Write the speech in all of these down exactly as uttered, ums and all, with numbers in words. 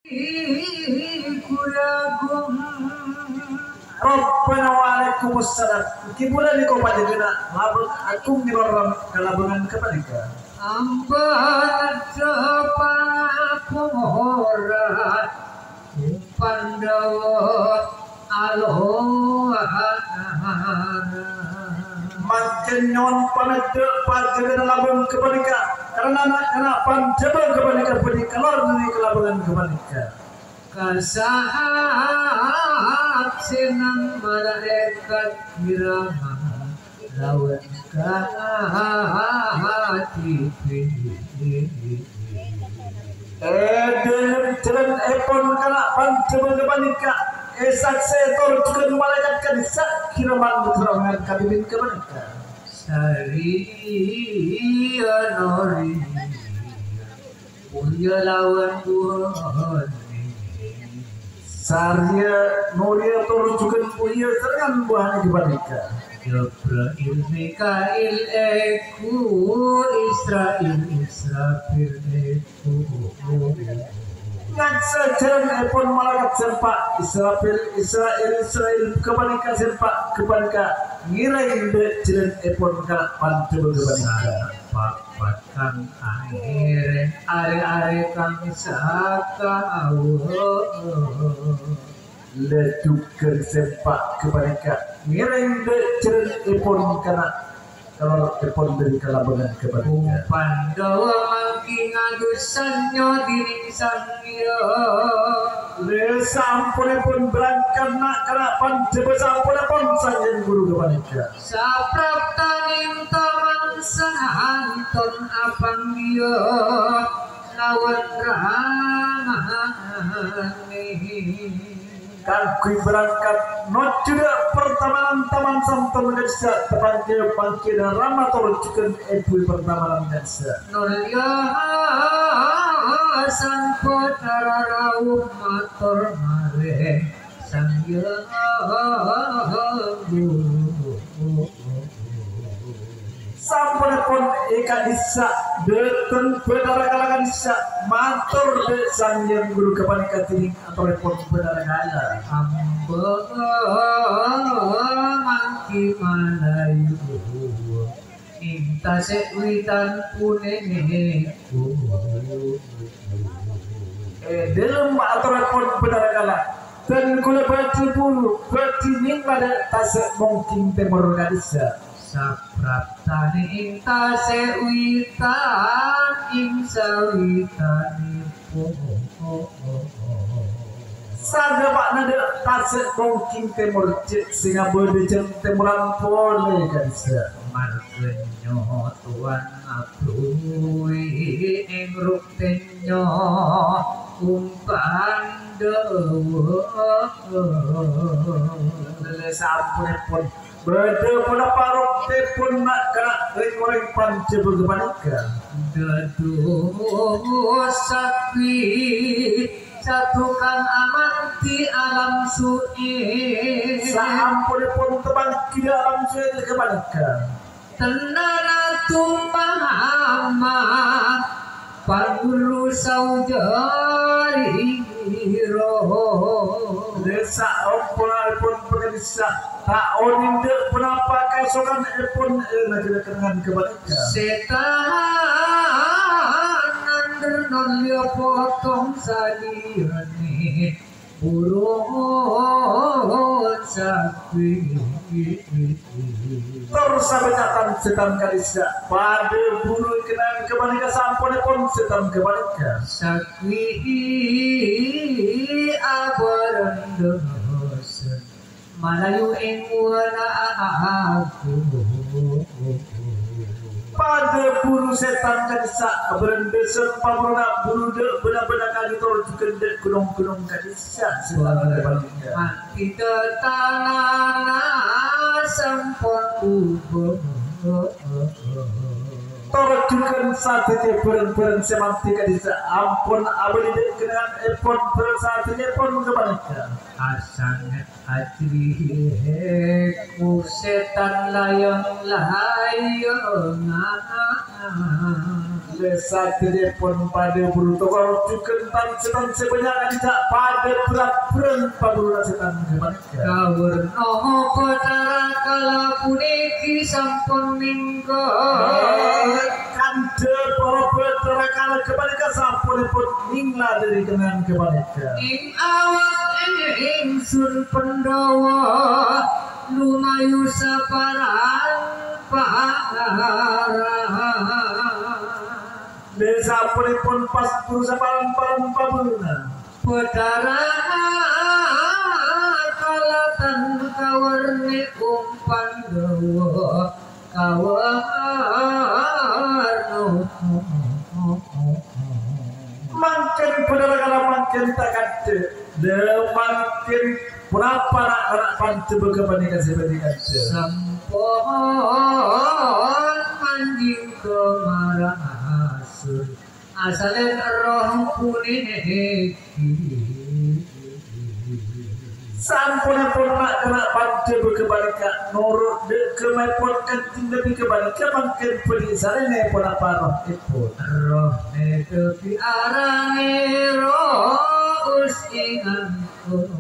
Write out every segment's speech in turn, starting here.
Rabbana waalaikumsalam. Kibula ni ko padagana labang akong nilaram kalabangan kepada Amban japa pomorat Pandawa aloha makin nyon panada padagana labang kepada karena anak anak panjaba kepada kepada keluar dari kelabangan kepada Kasahat senang malaikat kirama lawan kahati eh dalam jalan epon kana panjaba kepada esak setor juga malaikat kanisa kiraman keterangan kabin kepada Sari anori punya lawan Tuhan Sarya Nuria turunkan punya serangan buahnya kepada Jibril Mikail Eku Israel Israfil Eku Ngaksa jalan epon malaikat sempak Israfil Israel Israel kepada sempak kepada ngirai de jalan epon ka pantu kepada Papatkan akhir are-are kami saka letukan sempak kepada ngirai de jalan epon kana kalau epon dari kalabangan kepada Pandawa mangking adusannya diri sangyo le sampun pun berangkat nak kana panjaba sampun pun sanjen guru kepada sapraptaning taman sananton apang dia lawan ramani kan kui berangkat not juga pertamanan taman santon gadisa tepatnya pangki dan rama torjukan ebu pertamanan gadisa nolya sampo tararau mator mare sangya sampun pun eka disa deten bedara kalangan disa matur de sanjang guru kepada katiring atau repot bedara kala ambo mangki malayu inta sekwitan punene eh dalam atau repot bedara kala dan kula baca bulu berarti ning pada tasek mungkin temor gadisa sapraptani inta sewitan ing sawitani poho sada pak nada tasek mungkin temor cek singa berde cek temoran pole gadisa margenyo tuan abrui ing ruktenyo umpan dewa le sampun pun berde pun parok te pun nak kena ring-ring panca bergebanika dedu sakti satukan amanti alam su'i sampun pun tebang kia alam su'i bergebanika tenana tumpahamat pangulu saujari roh desa ompon pun penisa tak onin de penapa kasokan pun negara kenangan kebanika setan ander nolio potong salirane burung sapi tersabenyatan setan kalisa pada bulu kenangan kebanika sampun pun setan kebanika sakwi abarandos Malayu ing wana aku pada bulu setan kadisa berendesen pamrona bulu de benar-benar kali tol juga de gunung-gunung kadisa setan kebanika mati tetanana sampun ubah torjukan saatnya beren-beren semanti kadisa ampun abadi de kenangan epon beren saatnya pun kebanika asanget ajri ku setan layang layang desa telepon pada buru tokor cuken tan setan sebanyak tidak pada berat berat paburu setan kebanika kawerno kodara kala puniki sampun minggo kante para betara kala kebanika sampun pun ningla dari kenan kebanika ing awak ingsun Pandhawa lumayu saparan desa pun pas berusaha palang-palang pabuna Pedara kalatan kawarni um Pandhawa kawarno makin pedara kala makin takade de makin berapa anak pantu bagaimana seperti kata sampun manjing kemarasun asalen roh puniki sampun pernah kena pantu bagaimana nurut de kemepon kenting lebih kebalika makin pedisare ne pun apa roh itu roh ne tepi arane roh usinganku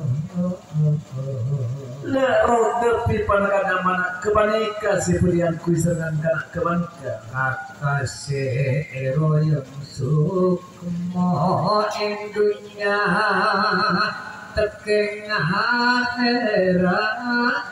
le roda pi panagana mana kebanika si pilihan kuisangan kana kebanika akase eroyong sukmo indunya tekeng akhirat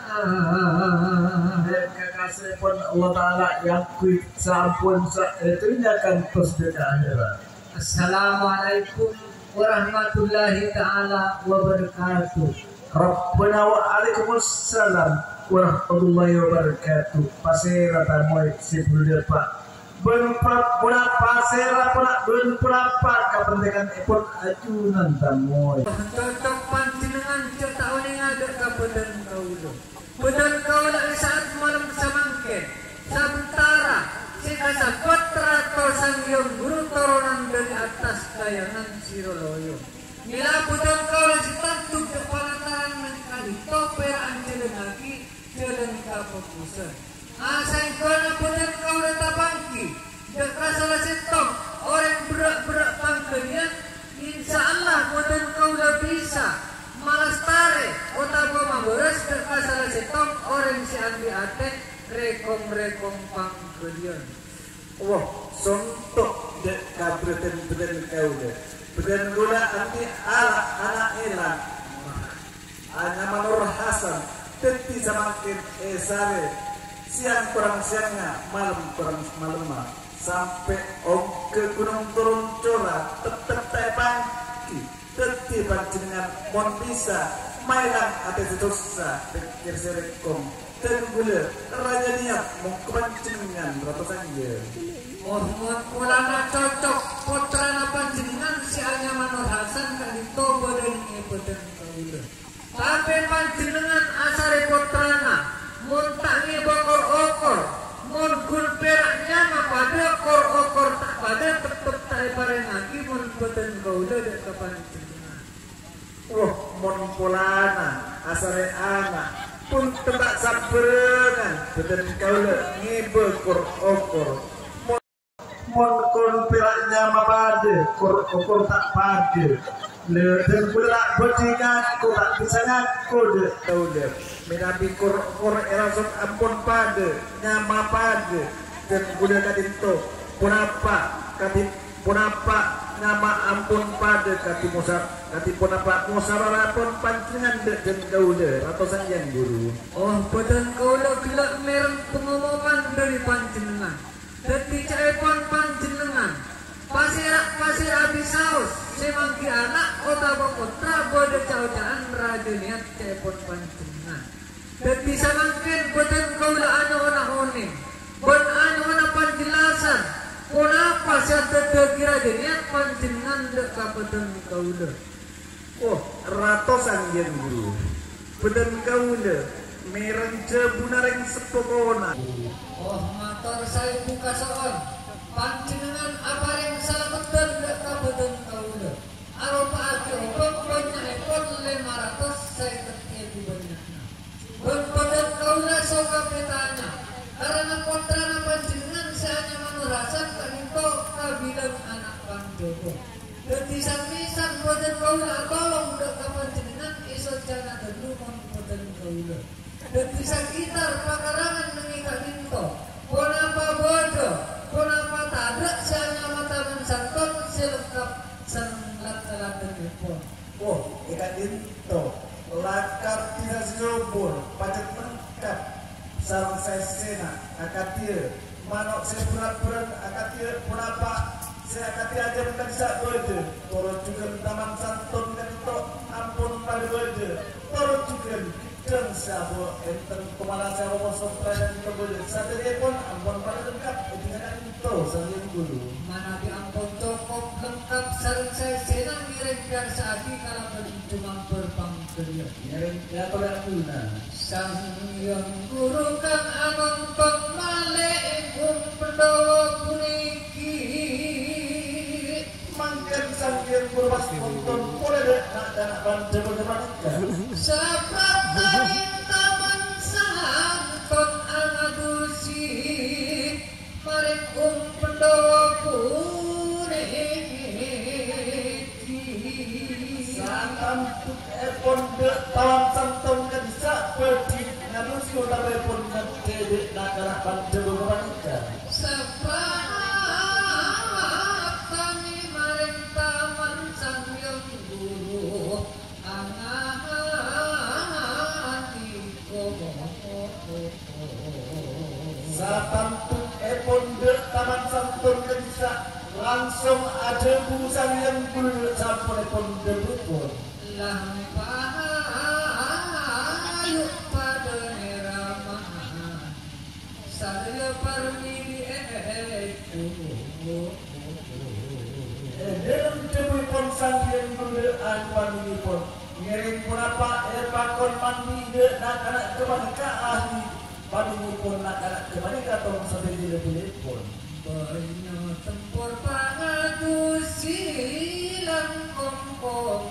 kekasih pun Allah Ta'ala yang kuit sampun itunya kan terus di akhirat. Assalamualaikum warahmatullahi ta'ala wabarakatuh. Rabbana wa alaikumussalam warahmatullahi wabarakatuh. Pasera tamoy si Bruder Pak. Ben pura pasera pura ben purapa kepentingan ipun ajunan tamoy. Cocok panjenengan cek taun yang ada kabedan kaulo. Bedan kaulo saat malam samangke. Sementara si kasa putra Sang Hyang Guru turunan dari atas kayangan Siroloyo. Nila bedan kaulo si tantu kepalataran menikali toperaan jalan lagi jalan kapukusan. Asal kona bedan kaulo tapangki. Dan rasalah setong orang berak-berak pangkenya. Insya Allah bedan kaulo bisa. Malas tare, otak gua beres terkasar setong orang si ambi ate rekom-rekom pangkelian. Wah, sontok dek kabreten beden kau dek. Beden gula anti ala anak elang. Hanya Manur Hasan, teti semakin esare. Siang kurang siangnya, malam kurang malam sampai om ke gunung turun cora, tetep tepangki. Teti panjenengan mon bisa mailang atas dosa pikir serekom tenggule raja niat mau kepanjenengan berapa saja Mohon kulana cocok putra panjenengan si hanya Manur Hasan kan ditobo dan ngibeten kaula. Tapi panjenengan asare putrana mun tak ngibokor okor mun gun peraknya mah pada okor okor tak pada tetep tak pareng lagi mun beten kaula dek kapanjenengan. wah mon polana asare anak pun tebak saberengan beden kaula ngibokor okor mon kon peraknya mah pada kor okor tak pada le dan pula betiga ko tak bisa ngaku de kaula minabi kor kor erasok ampun pada nyama pada dan kuda kadinto punapa kadin punapa nama ampun pada kati musab kati punapa musabara pun pancingan de dan kaula ratusan yang guru Oh, badan kaula gelak mereng pengumuman dari panjenengan. Dadi caepon panjenengan. Pasirak pasir abis saus, semangki anak otak putra bodoh caucaan raja niat caepon panjenengan. Dadi samangkin badan kaula anu ona one. Bon anu ona panjelasan. Kenapa saya tidak kira niat panjenengan dek kabedan kaula. oh ratusan yang guru beden kaula mereng jebunareng sepokona Oh, motor saya buka soal. Panjenengan apa yang salah betul dek kabedan kaula. Aropa ake obok banyak ekor lima ratus saya ketipu banyaknya. Ben bedan kaula soka petanya. Karena putra panjenengan saya hanya Manur Hasan kan itu kabi kaulah tolong dak kapanjenengan iso jangan dulu mboten kaulah. Dan bisa gitar pakarangan mengikat minto. Ponapa bodoh, ponapa tadak sianga mataman santon selengkap sengat teladan pon. Oh, ikat minto. Lakar tidak selubur, pajak lengkap. Sarang sesena, akatir. Manok sepura-pura akatir ponapa. Saya kata aja bukan bisa bodoh. Toro juga taman santon kan itu ampun pada bodoh. Toro juga dan sabo enten kemana saya mau sopra dan kita bodoh. Satu pun ampun pada lengkap. Itu kan itu saling dulu. Mana di ampun cukup lengkap sarung saya senang ngirim biar saadi kalau cuma berbang kerja. Ngirim ya tolak guna. Sang yang guru kang amang pemale ibu pendowo puniki. Mangkan sambil berpas nonton boleh deh nak anak bantu bagaimana? Sebab lain taman santon angadusi maring um pendowo puniki. Santam tuk epon de taman santon kan bisa pergi ngadusi udah epon nanti deh nak anak bantu bagaimana? Sebab Satantuk epon de taman santon kan bisa langsung ada busang yang bulu sampun epon de bupon. Lampayu pada nerama saya permili eku. Dalam debu pon sang yang bulu anpan ini pon ngirim pun apa erpakon mandi de nak anak kemanakah ahli. Padahal pun nak anak kemana kata orang sampai di telepon. Banyak tempur pangadu silang kompong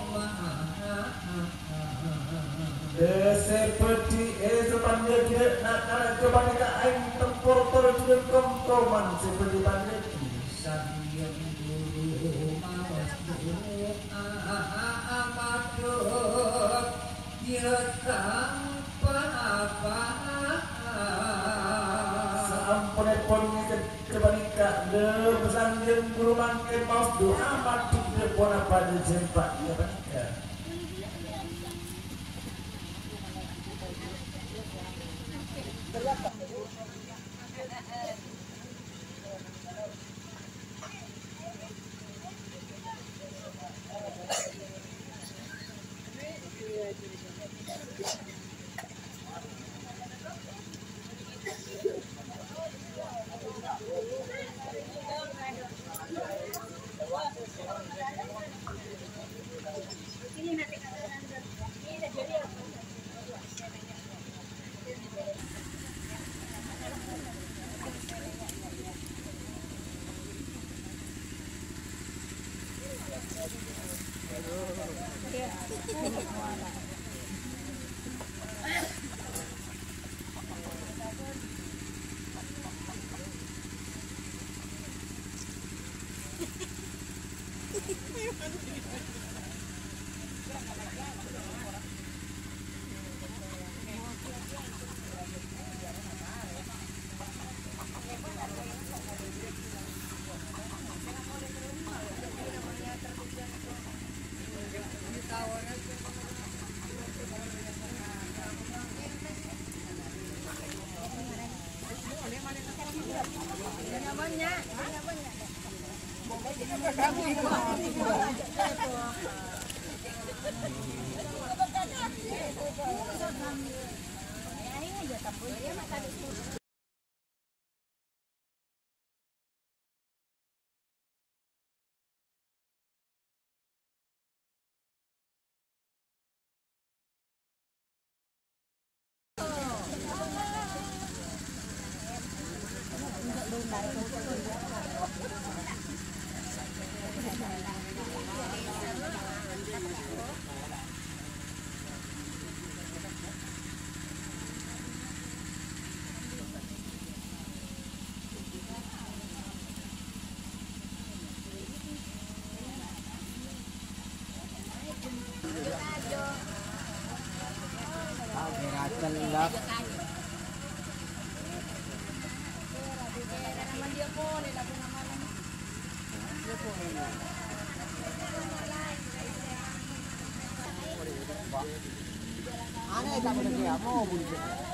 seperti eh sepanjang dia nak anak kemana kata aing tempur terus dengan kompoman seperti panjang sambil guru mawas guru amadut direkam apa ampun epon kebanika de pesan yang guru mangke maus doa mati de pon apa de jempat ya banika. Aneh tak boleh dia mau bunyi.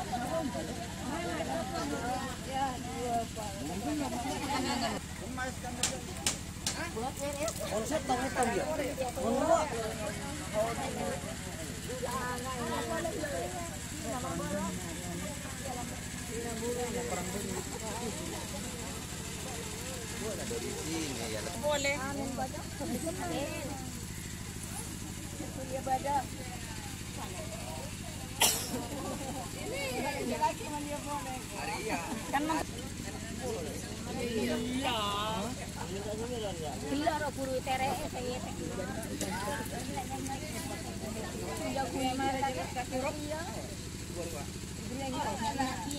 Konsep tong hitam dia. Menua. Boleh. Dia badak. Ini lagi dia boleh. Kan iya. Gila ro guru tere saya tek. Ya gue mari kasih rok ya. Gila ini.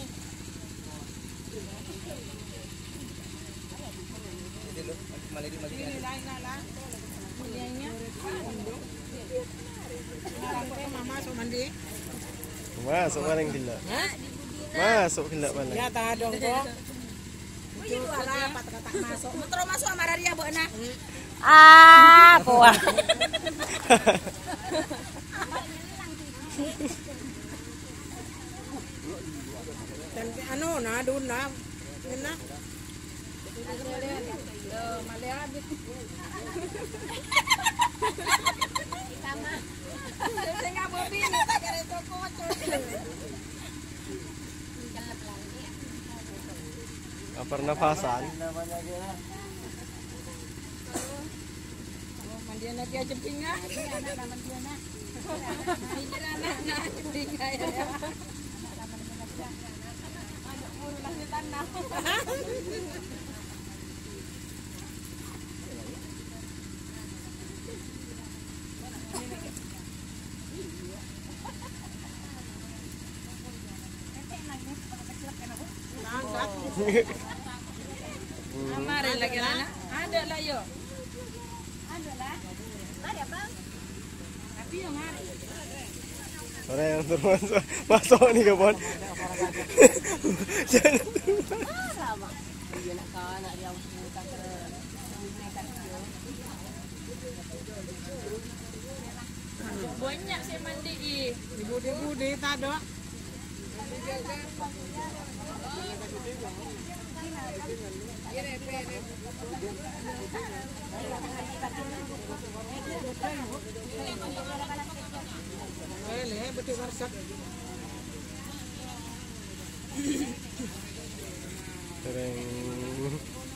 Masuk mandi. Masuk paling gila. Masuk gila paling. Ya tak dong kok. Itu ala apa tak masuk. Metro masuk sama Raria Bu na. Ah, puah. Dan anu na dun na. Ngena. Lo male habis. Sama. Saya enggak mau bini tak kira itu kocok. Pernafasan. Mandian lagi aja pinga. Anak mandian nak. Pikir anak nak pinga ya. Anak mulu lah di tanah. Mari lagi anak. Ada lah yo. Ada lah. Ada bang. Tapi yang hari. Orang yang termasuk masuk nih kawan. Jangan. Dia nak kau nak dia usah ke naikkan dia. Banyak saya mandi di. Budi-budi tak ada. Boleh, betul masak. Tereng.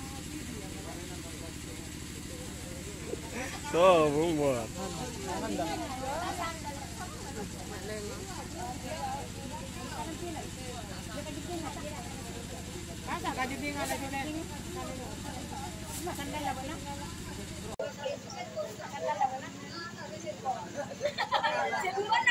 So, buat. Masa kaji bingung lagi nih. Sandal apa nak? Sandal apa nak?